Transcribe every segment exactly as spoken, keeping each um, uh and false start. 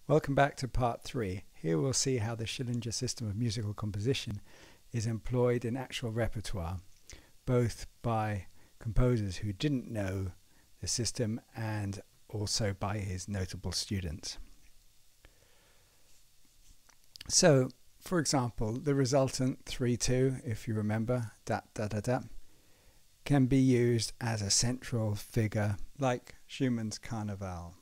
Welcome back to part three. Here we'll see how the Schillinger system of musical composition is employed in actual repertoire, both by composers who didn't know the system and also by his notable students. So, for example, the resultant three two, if you remember, da da da da, can be used as a central figure like Schumann's Carnival.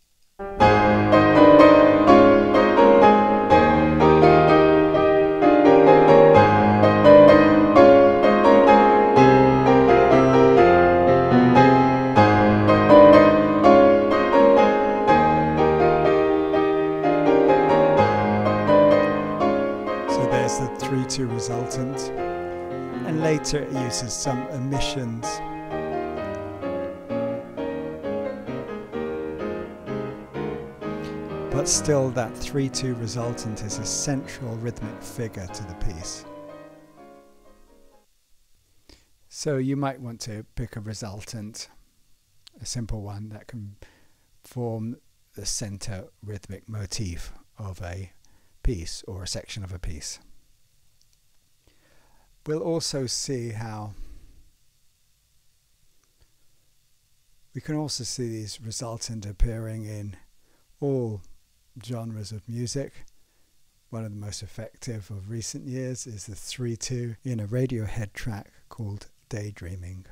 The three two resultant, and later it uses some omissions. But still that three two resultant is a central rhythmic figure to the piece. So you might want to pick a resultant, a simple one that can form the center rhythmic motif of a piece or a section of a piece. We'll also see how we can also see these resultant appearing in all genres of music. One of the most effective of recent years is the three two in a Radiohead track called Daydreaming.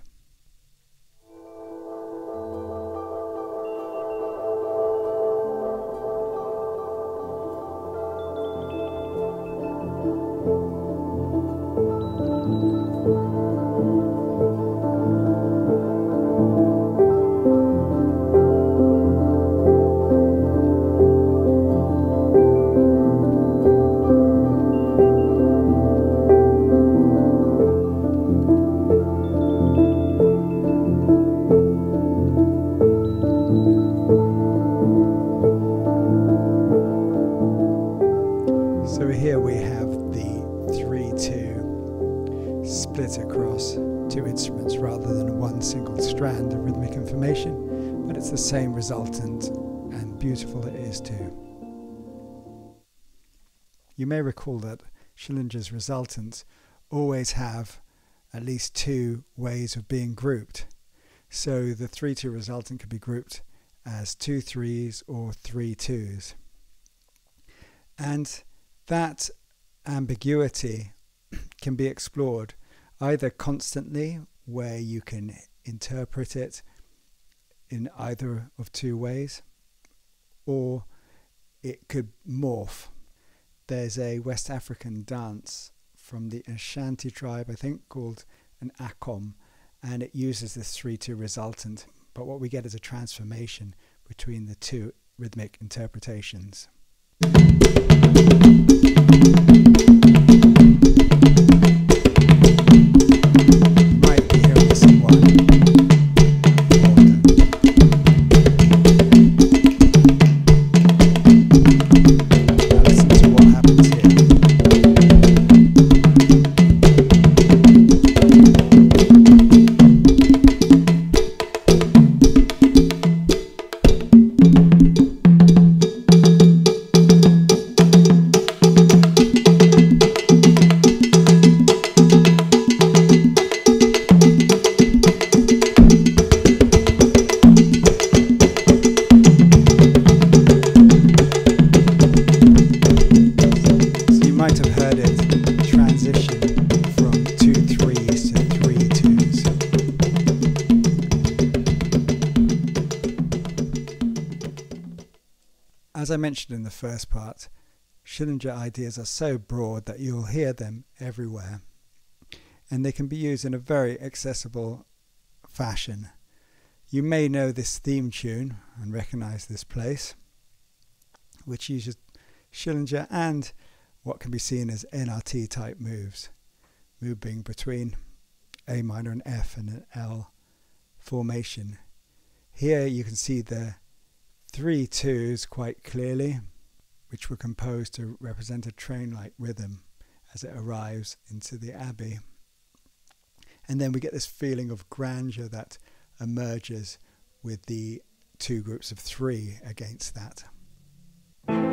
So here we have the three two split across two instruments rather than one single strand of rhythmic information, but it's the same resultant, and beautiful it is too. You may recall that Schillinger's resultants always have at least two ways of being grouped. So the three two resultant can be grouped as two threes or three twos. And that ambiguity can be explored either constantly, where you can interpret it in either of two ways, or it could morph. There's a West African dance from the Ashanti tribe, I think, called an akom, and it uses this three two resultant, but what we get is a transformation between the two rhythmic interpretations. Might be hearing this in one. Now listen to what happens here. As I mentioned in the first part, Schillinger ideas are so broad that you'll hear them everywhere, and they can be used in a very accessible fashion. You may know this theme tune and recognize this place, which uses Schillinger and what can be seen as N R T type moves, moving between A minor and F and an L formation. Here you can see the three twos quite clearly, which were composed to represent a train-like rhythm as it arrives into the abbey. And then we get this feeling of grandeur that emerges with the two groups of three against that.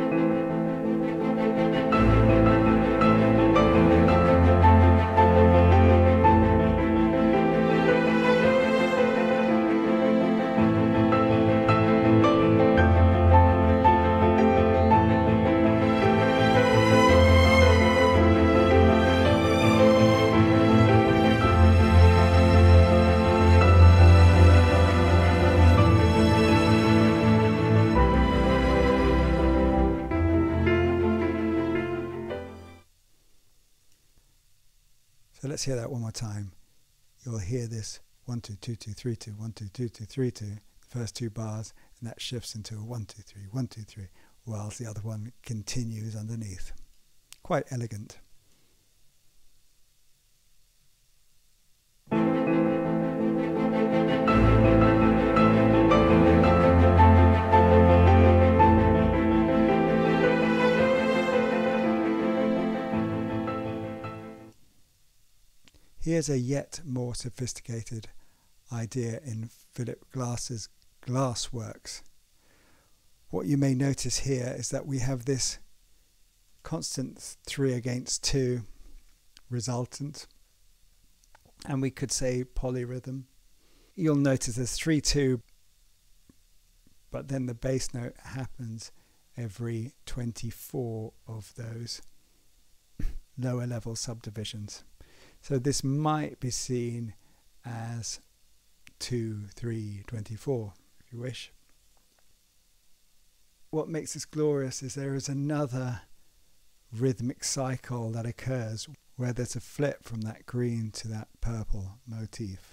So let's hear that one more time. You'll hear this one, two, two, two, three, two, one, two, two, two, three, two, the first two bars, and that shifts into a one, two, three, one, two, three, whilst the other one continues underneath. Quite elegant. Here's a yet more sophisticated idea in Philip Glass's glass works. What you may notice here is that we have this constant three against two resultant, and we could say polyrhythm. You'll notice there's three two, but then the bass note happens every twenty-four of those lower level subdivisions. So this might be seen as two, three, twenty-four, if you wish. What makes this glorious is there is another rhythmic cycle that occurs where there's a flip from that green to that purple motif.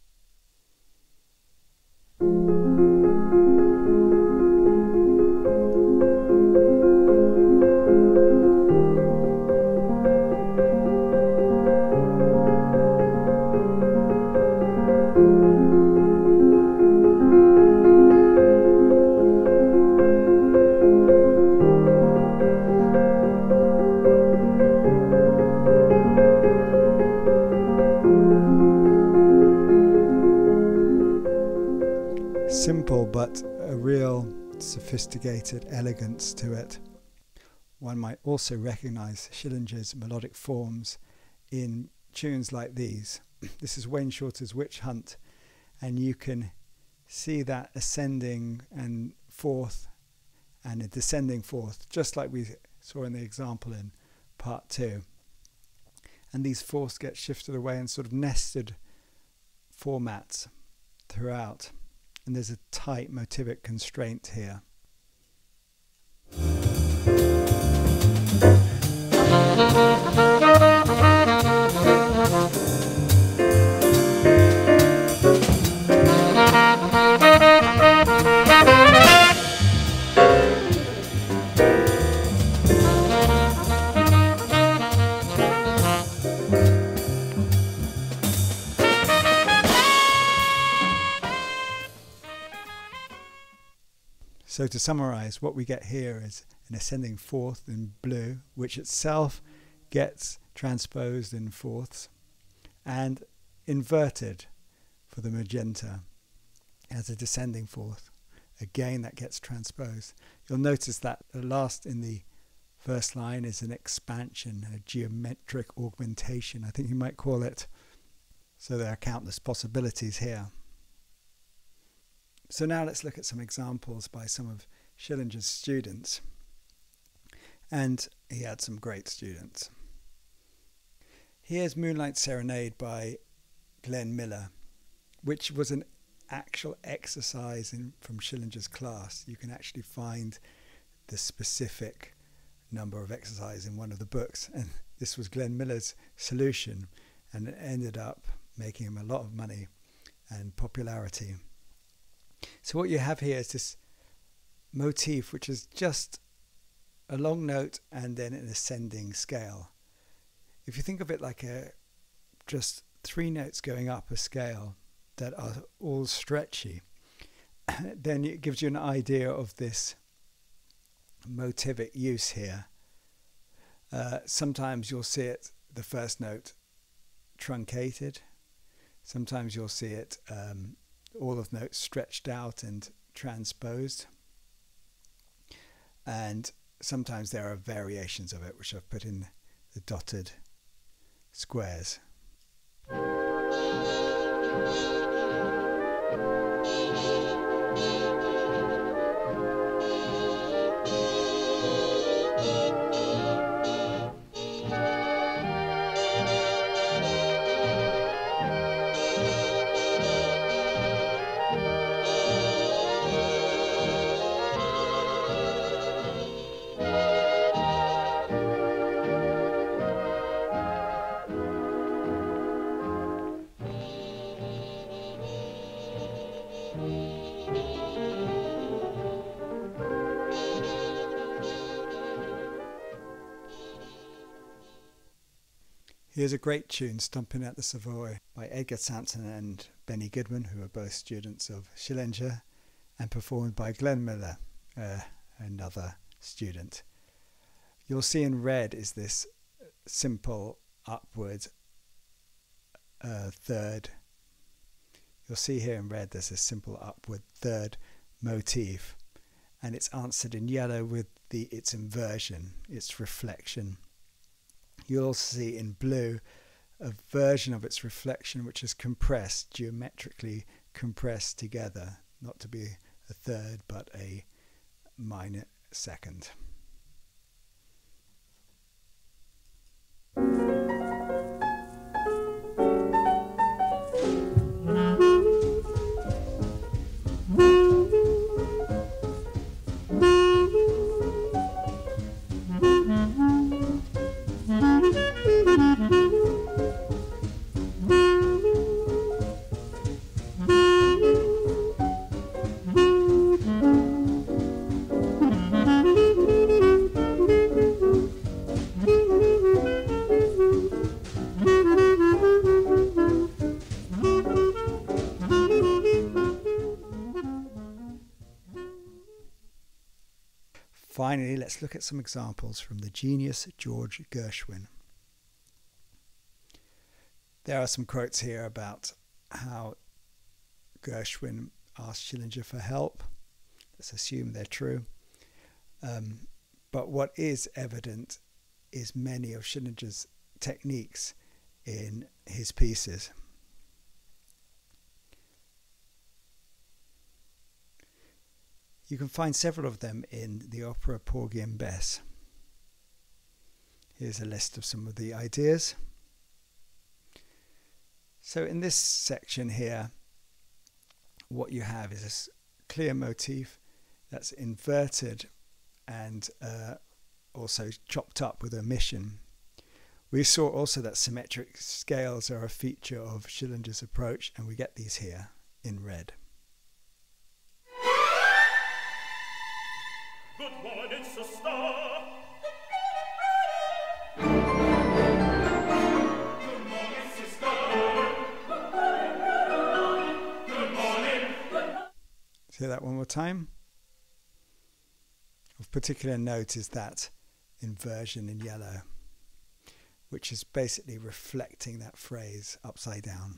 Simple, but a real sophisticated elegance to it. One might also recognize Schillinger's melodic forms in tunes like these. This is Wayne Shorter's Witch Hunt, and you can see that ascending and fourth and a descending fourth, just like we saw in the example in part two. And these fourths get shifted away in sort of nested formats throughout. And there's a tight motivic constraint here. So to summarize, what we get here is an ascending fourth in blue, which itself gets transposed in fourths, and inverted for the magenta as a descending fourth. Again, that gets transposed. You'll notice that the last in the first line is an expansion, a geometric augmentation, I think you might call it. So there are countless possibilities here. So now let's look at some examples by some of Schillinger's students. And he had some great students. Here's Moonlight Serenade by Glenn Miller, which was an actual exercise in, from Schillinger's class. You can actually find the specific number of exercises in one of the books. And this was Glenn Miller's solution, and it ended up making him a lot of money and popularity. So what you have here is this motif, which is just a long note and then an ascending scale. If you think of it like a just three notes going up a scale that are all stretchy, then it gives you an idea of this motivic use here. Uh, sometimes you'll see it, the first note, truncated. Sometimes you'll see it um, all of notes stretched out and transposed, and sometimes there are variations of it which I've put in the dotted squares. Here's a great tune, Stomping at the Savoy, by Edgar Sampson and Benny Goodman, who are both students of Schillinger, and performed by Glenn Miller, uh, another student. You'll see in red is this simple upward uh, third. You'll see here in red there's a simple upward third motif, and it's answered in yellow with the its inversion, its reflection. You'll also see in blue a version of its reflection which is compressed, geometrically compressed together, not to be a third but a minor second. Finally, let's look at some examples from the genius George Gershwin. There are some quotes here about how Gershwin asked Schillinger for help. Let's assume they're true. Um, but what is evident is many of Schillinger's techniques in his pieces. You can find several of them in the opera Porgy and Bess. Here's a list of some of the ideas. So in this section here, what you have is a clear motif that's inverted and uh, also chopped up with omission. We saw also that symmetric scales are a feature of Schillinger's approach, and we get these here in red. Good morning, sister. Good morning, sister. Good morning. Say that one more time. Of particular note is that inversion in yellow, which is basically reflecting that phrase upside down.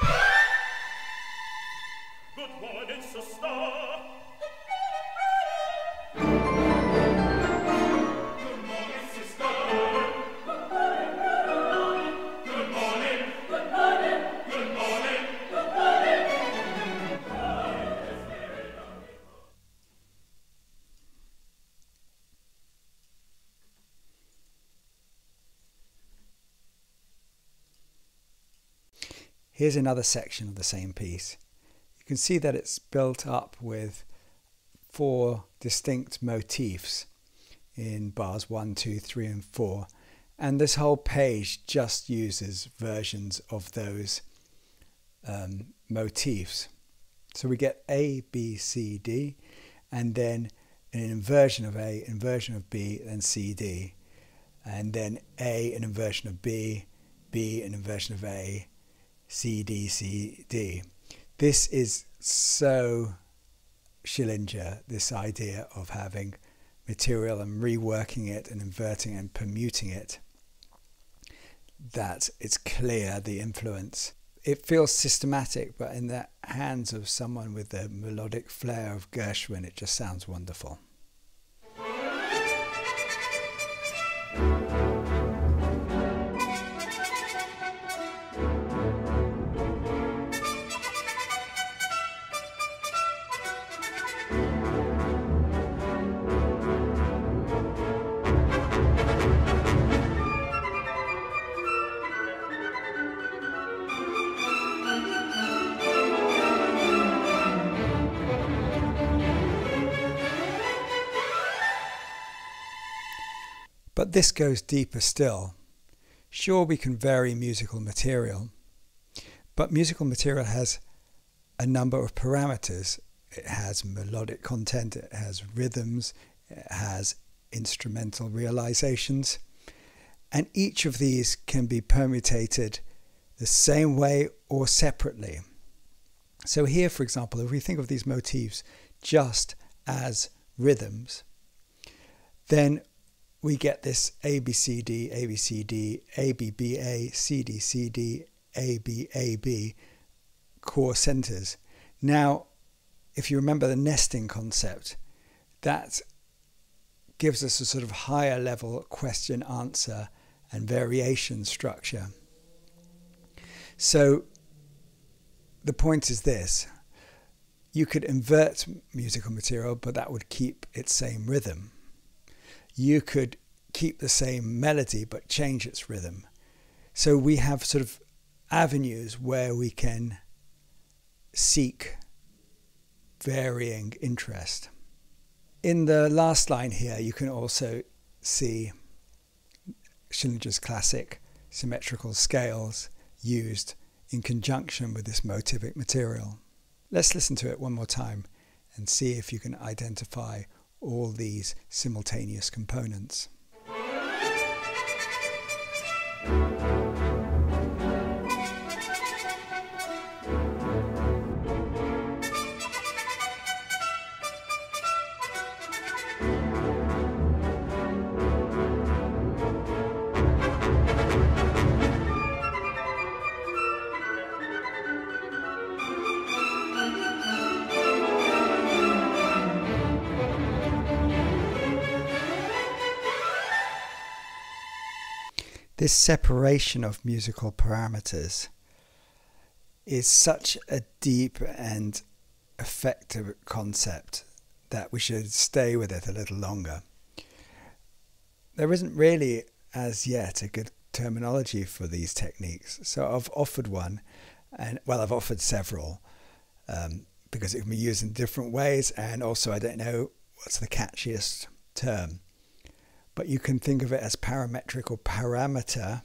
Good morning, sister. Here's another section of the same piece. You can see that it's built up with four distinct motifs in bars one, two, three, and four. And this whole page just uses versions of those um, motifs. So we get A, B, C, D, and then an inversion of A, inversion of B, and C, D. And then A, an inversion of B, B, an inversion of A, C, D, C, D. This is so Schillinger, this idea of having material and reworking it and inverting and permuting it, that it's clear the influence. It feels systematic, but in the hands of someone with the melodic flair of Gershwin, it just sounds wonderful. But this goes deeper still. Sure, we can vary musical material, but musical material has a number of parameters. It has melodic content, it has rhythms, it has instrumental realizations, And each of these can be permutated the same way or separately. So here, for example, if we think of these motifs just as rhythms, then we get this A B C D, A B C D, A B B A, C D C D, A B A B core centers. Now, if you remember the nesting concept, that gives us a sort of higher level question answer and variation structure. So the point is this: you could invert musical material, but that would keep its same rhythm. You could keep the same melody, but change its rhythm. So we have sort of avenues where we can seek varying interest. In the last line here, you can also see Schillinger's classic symmetrical scales used in conjunction with this motivic material. Let's listen to it one more time and see if you can identify all these simultaneous components. This separation of musical parameters is such a deep and effective concept that we should stay with it a little longer. There isn't really as yet a good terminology for these techniques, so I've offered one, and well, I've offered several um, because it can be used in different ways, and also I don't know what's the catchiest term. But you can think of it as parametric or parameter,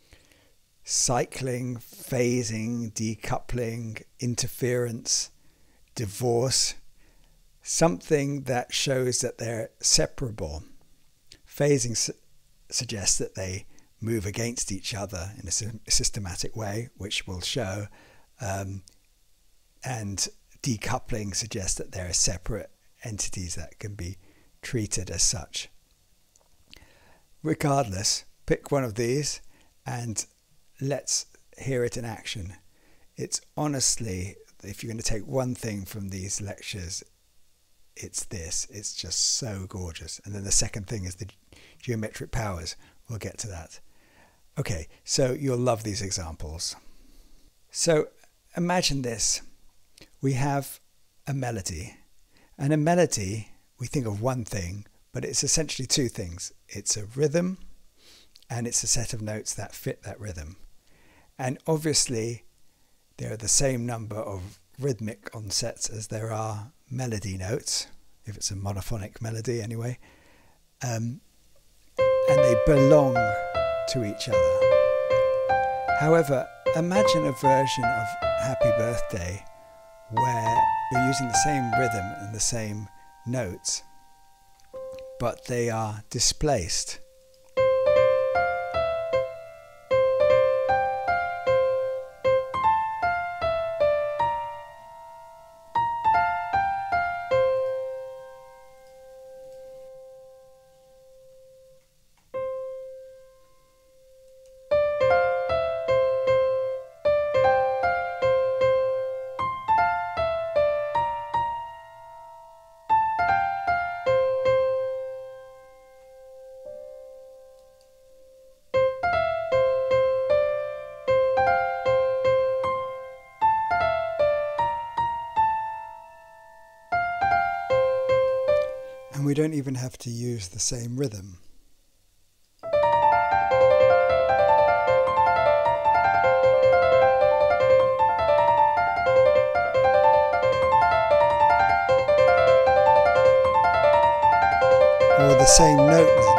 cycling, phasing, decoupling, interference, divorce, something that shows that they're separable. Phasing su- suggests that they move against each other in a sy- systematic way, which we'll show, um, and decoupling suggests that they're separate entities that can be treated as such. Regardless, pick one of these and let's hear it in action. It's honestly, if you're going to take one thing from these lectures, it's this. It's just so gorgeous. And then the second thing is the geometric powers. We'll get to that. Okay, so you'll love these examples. So imagine this. We have a melody. And a melody, we think of one thing, but it's essentially two things. It's a rhythm and it's a set of notes that fit that rhythm. And obviously there are the same number of rhythmic onsets as there are melody notes, if it's a monophonic melody anyway. Um, and they belong to each other. However, imagine a version of Happy Birthday where you're using the same rhythm and the same notes, but they are displaced. And we don't even have to use the same rhythm. Or the same note length.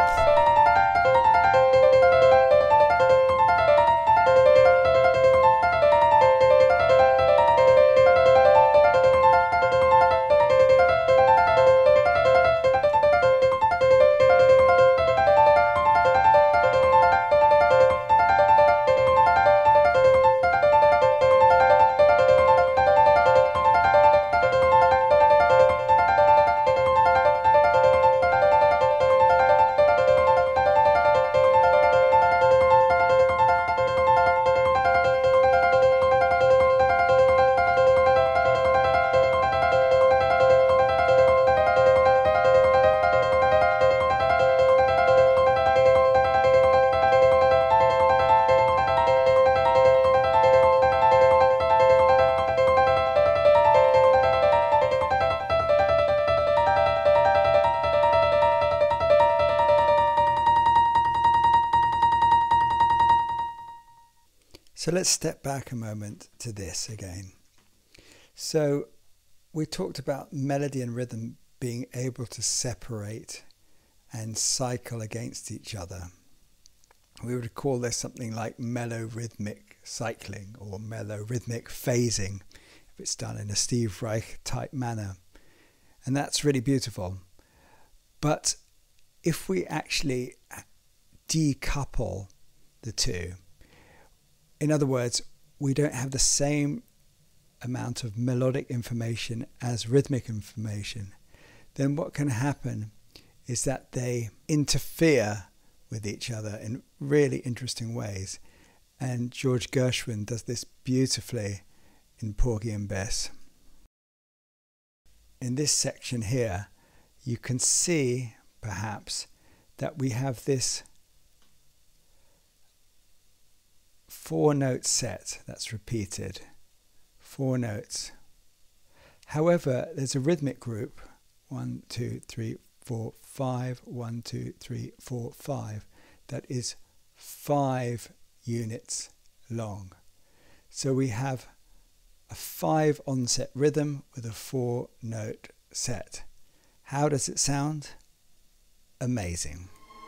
So let's step back a moment to this again. So we talked about melody and rhythm being able to separate and cycle against each other. We would call this something like melorhythmic cycling or melorhythmic phasing if it's done in a Steve Reich type manner. And that's really beautiful. But if we actually decouple the two, in other words, we don't have the same amount of melodic information as rhythmic information, then what can happen is that they interfere with each other in really interesting ways. And George Gershwin does this beautifully in Porgy and Bess. In this section here, you can see perhaps that we have this four note set that's repeated. Four notes. However, there's a rhythmic group, one, two, three, four, five, one, two, three, four, five, that is five units long. So we have a five onset rhythm with a four note set. How does it sound? Amazing.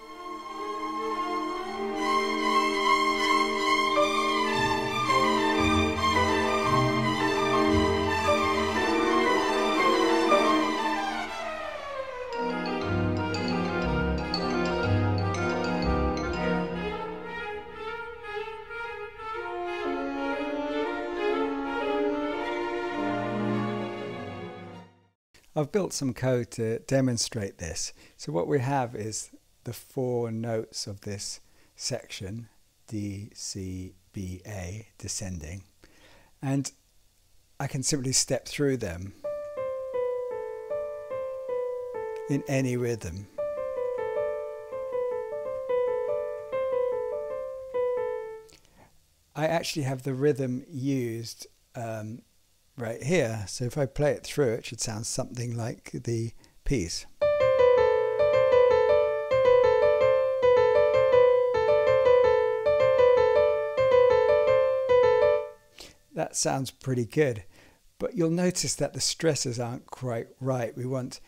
I've built some code to demonstrate this. So what we have is the four notes of this section, D, C, B, A, descending. And I can simply step through them in any rhythm. I actually have the rhythm used um, right here, so if I play it through, it should sound something like the piece. That sounds pretty good, but you'll notice that the stresses aren't quite right. We want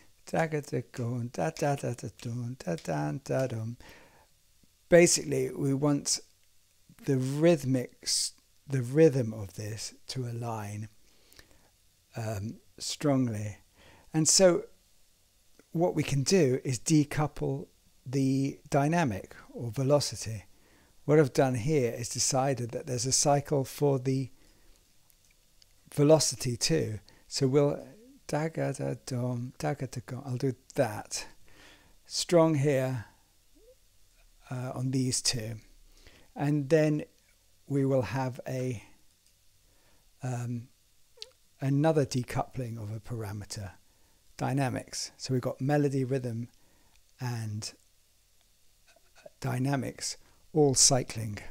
basically we want the rhythmic, the rhythm of this to align Um, strongly. And so what we can do is decouple the dynamic or velocity. What I've done here is decided that there's a cycle for the velocity too. So we'll da-ga-da-dum, da-ga-da-gum. I'll do that. Strong here uh, on these two. And then we will have a um, another decoupling of a parameter, dynamics. So we've got melody, rhythm, and dynamics all cycling.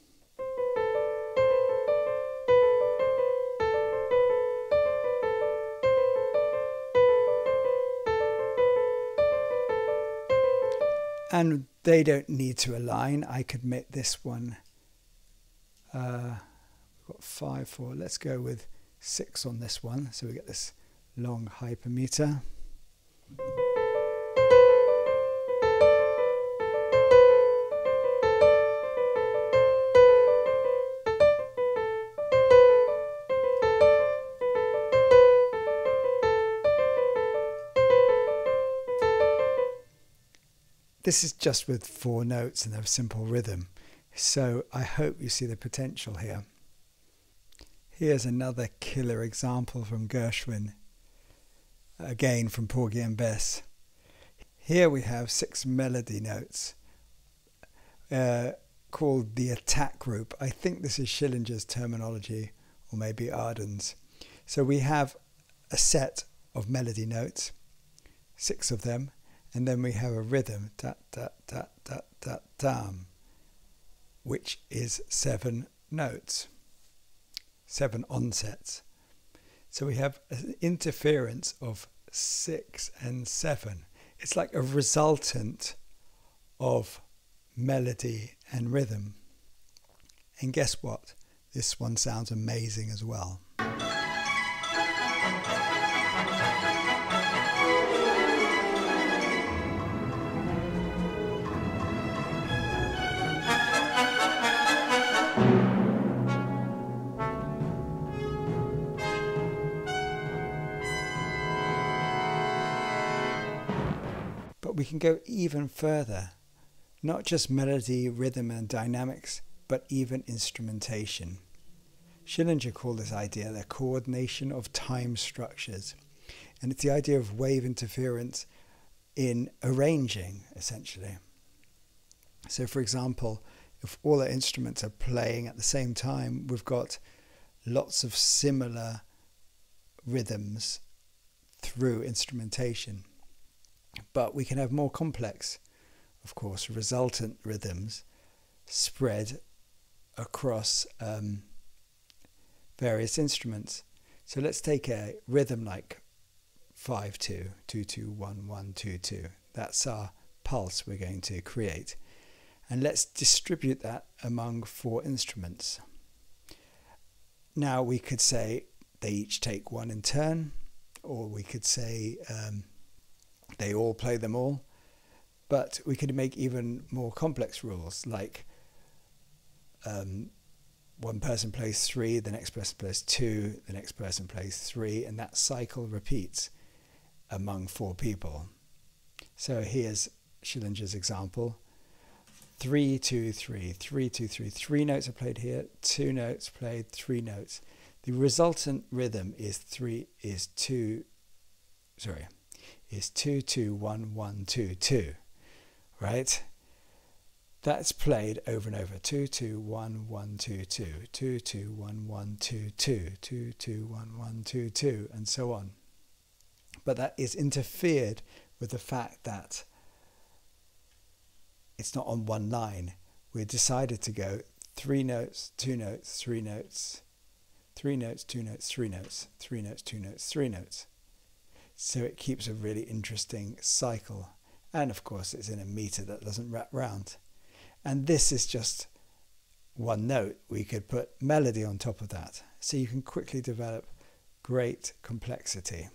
And they don't need to align. I could make this one, uh, we've got five, four, let's go with six on this one, so we get this long hypermeter. This is just with four notes and a simple rhythm, so I hope you see the potential here. Here's another killer example from Gershwin, again from Porgy and Bess. Here we have six melody notes uh, called the attack group. I think this is Schillinger's terminology, or maybe Arden's. So we have a set of melody notes, six of them, and then we have a rhythm, da da da da da dum, which is seven notes. Seven onsets. So we have an interference of six and seven. It's like a resultant of melody and rhythm. And guess what? This one sounds amazing as well. But we can go even further, not just melody, rhythm and dynamics, but even instrumentation. Schillinger called this idea the coordination of time structures, and it's the idea of wave interference in arranging, essentially. So for example, if all our instruments are playing at the same time, we've got lots of similar rhythms through instrumentation. But we can have more complex, of course, resultant rhythms spread across um, various instruments. So let's take a rhythm like five two, two two, one one, two two. That's our pulse we're going to create. And let's distribute that among four instruments. Now we could say they each take one in turn, or we could say um, they all play them all, but we could make even more complex rules, like um, one person plays three, the next person plays two, the next person plays three, and that cycle repeats among four people. So here's Schillinger's example. Three, two, three, three, two, three. Three notes are played here, two notes played, three notes. The resultant rhythm is three, is two, sorry, is two, two, one, one, two, two, right? That's played over and over. Two, two, one, one, two, two, two, two, one, one, two, two, two, two, one, one, two, two, and so on. But that is interfered with the fact that it's not on one line. We decided to go three notes, two notes, three notes, three notes, two notes, three notes, three notes, two notes, three notes. So it keeps a really interesting cycle. And of course, it's in a meter that doesn't wrap round. And this is just one note. We could put melody on top of that. So you can quickly develop great complexity.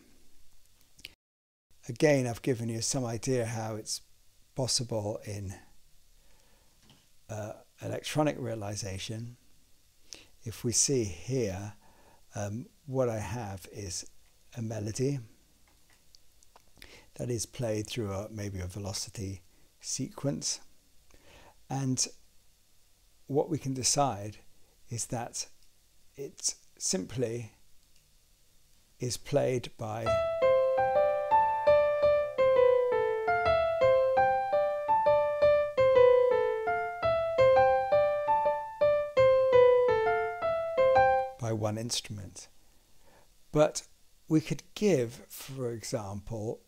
Again, I've given you some idea how it's possible in uh, electronic realization. If we see here, um, what I have is a melody that is played through a, maybe a velocity sequence. And what we can decide is that it simply is played by by one instrument. But we could give, for example,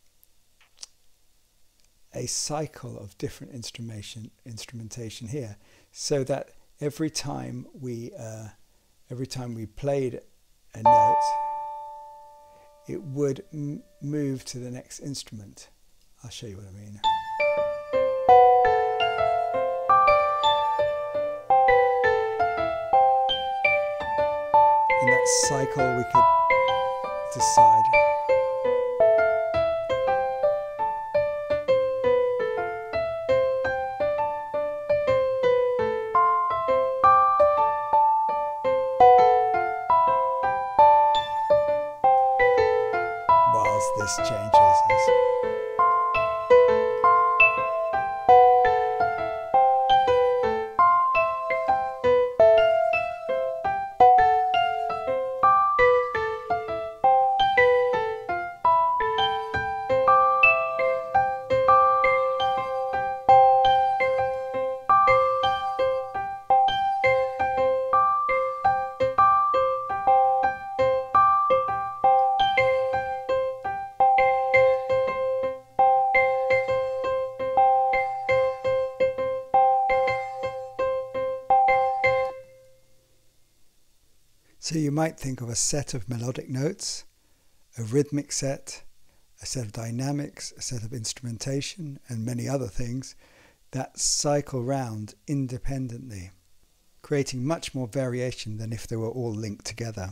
a cycle of different instrumentation instrumentation here, so that every time we uh, every time we played a note, it would m move to the next instrument. I'll show you what I mean. In that cycle, we could decide. Whilst this changes. So you might think of a set of melodic notes, a rhythmic set, a set of dynamics, a set of instrumentation, and many other things that cycle round independently. creating much more variation than if they were all linked together.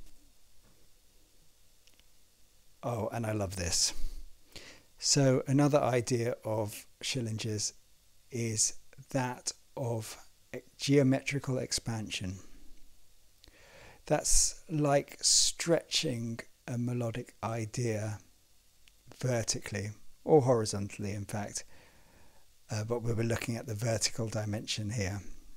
Oh, and I love this. So another idea of Schillinger's is that of geometrical expansion. That's like stretching a melodic idea vertically or horizontally, in fact, uh, but we were looking at the vertical dimension here.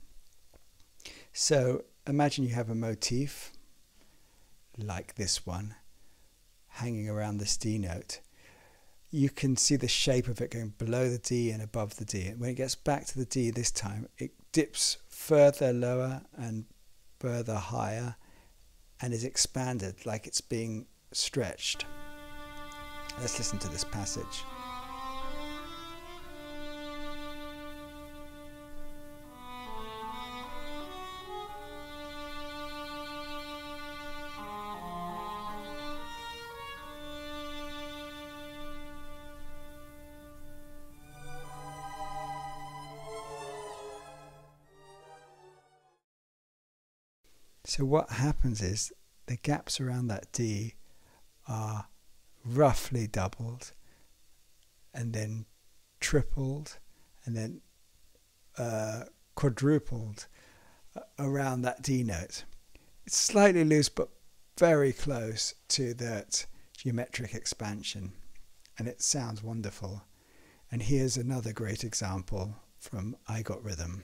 So imagine you have a motif like this one hanging around this D note. You can see the shape of it going below the D and above the D. And when it gets back to the D this time, it dips further lower and further higher and is expanded like it's being stretched. Let's listen to this passage. So what happens is the gaps around that D are roughly doubled and then tripled and then uh, quadrupled around that D note. It's slightly loose but very close to that geometric expansion, and it sounds wonderful. And here's another great example from I Got Rhythm.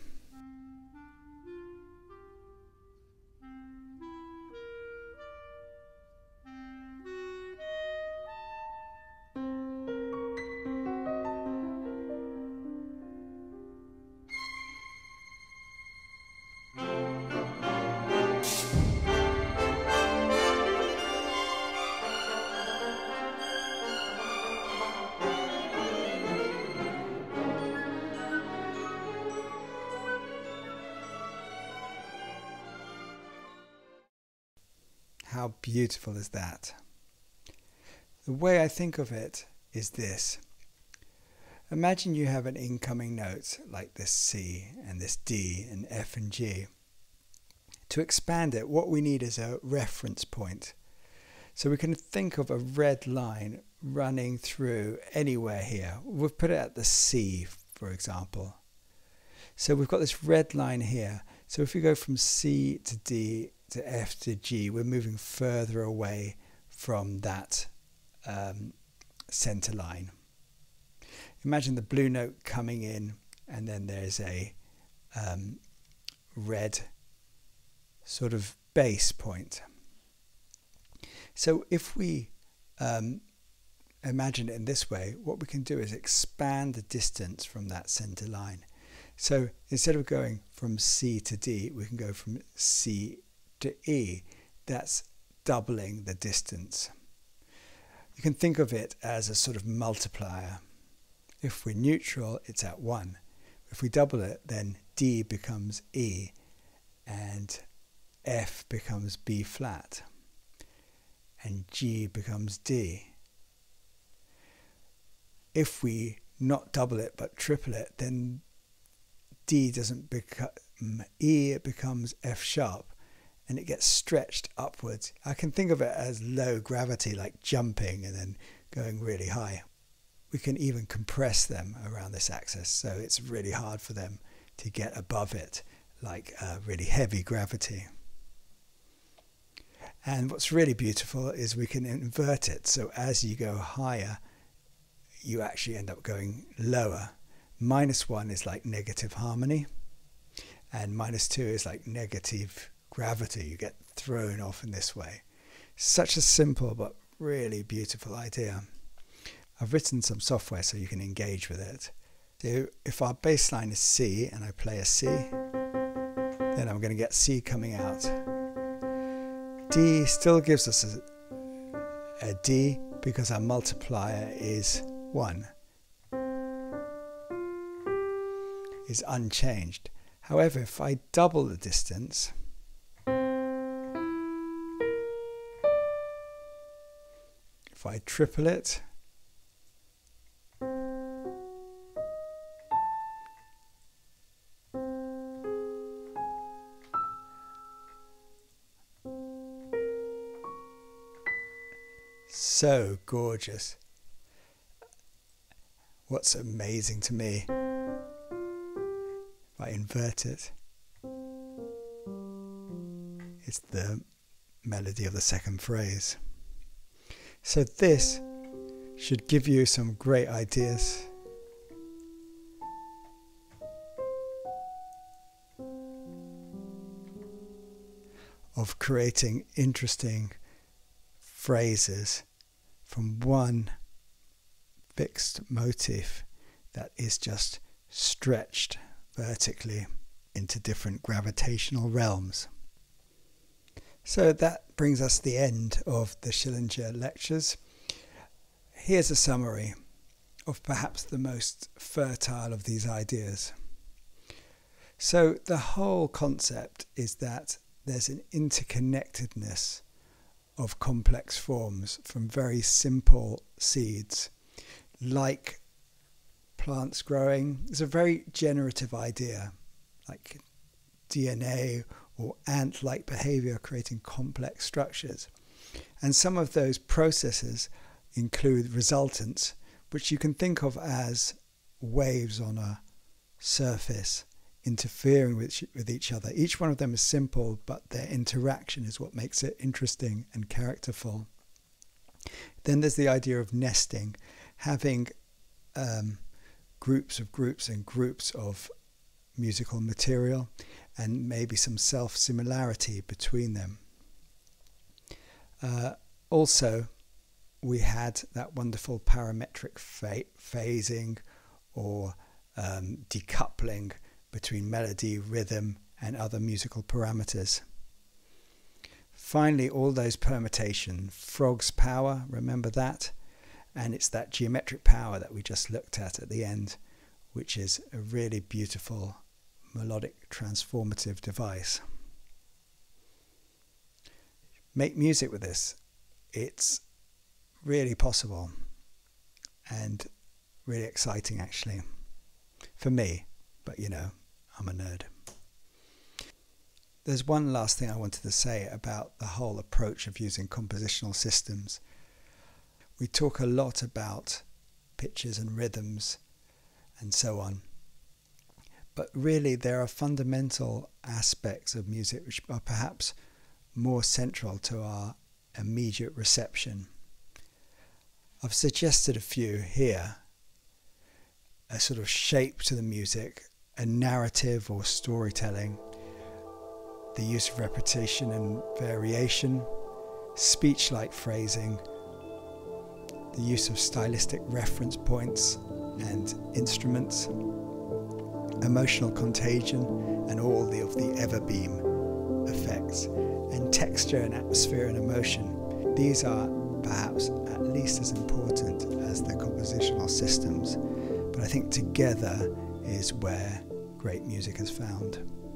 How beautiful is that? The way I think of it is this. Imagine you have an incoming note like this C and this D and F and G. To expand it, what we need is a reference point. So we can think of a red line running through anywhere here. We've put it at the C, for example. So we've got this red line here. So if we go from C to D to F to G, we're moving further away from that um, center line. Imagine the blue note coming in, and then there's a um, red sort of base point. So if we um, imagine it in this way, what we can do is expand the distance from that center line. So instead of going from C to D, we can go from C to E. That's doubling the distance. You can think of it as a sort of multiplier. If we're neutral, it's at one. If we double it, then D becomes E and F becomes B flat and G becomes D. If we not double it but triple it, then D doesn't become E, it becomes F sharp, and it gets stretched upwards. I can think of it as low gravity, like jumping and then going really high. We can even compress them around this axis, so it's really hard for them to get above it, like uh, really heavy gravity. And what's really beautiful is we can invert it, so as you go higher, you actually end up going lower. Minus one is like negative harmony, and minus two is like negative gravity. You get thrown off in this way. Such a simple but really beautiful idea. I've written some software so you can engage with it. So if our bass line is C and I play a C, then I'm going to get C coming out. D still gives us a, a D because our multiplier is one, is unchanged. However, if I double the distance, if I triple it, So gorgeous. What's amazing to me, if I invert it, it's the melody of the second phrase. So this should give you some great ideas. Of creating interesting phrases from one fixed motif that is just stretched vertically into different gravitational realms. So that brings us to the end of the Schillinger lectures. Here's a summary of perhaps the most fertile of these ideas. So the whole concept is that there's an interconnectedness of complex forms from very simple seeds, like plants growing. It's a very generative idea, like D N A or ant-like behavior creating complex structures. And some of those processes include resultants, which you can think of as waves on a surface interfering with, with each other. Each one of them is simple, but their interaction is what makes it interesting and characterful. Then there's the idea of nesting, having um, groups of groups and groups of musical material, and maybe some self-similarity between them. Uh, also, we had that wonderful parametric ph- phasing or um, decoupling between melody, rhythm, and other musical parameters. Finally, all those permutation, Frogg's power, remember that? And it's that geometric power that we just looked at at the end, which is a really beautiful melodic transformative device. Make music with this. It's really possible and really exciting, actually, for me, but you know, I'm a nerd. There's one last thing I wanted to say about the whole approach of using compositional systems. We talk a lot about pitches and rhythms and so on, but really there are fundamental aspects of music which are perhaps more central to our immediate reception. I've suggested a few here: a sort of shape to the music, a narrative or storytelling, the use of repetition and variation, speech-like phrasing, the use of stylistic reference points and instruments, emotional contagion and all the, of the everbeam effects, and texture and atmosphere and emotion. These are perhaps at least as important as the compositional systems, but I think together is where great music is found.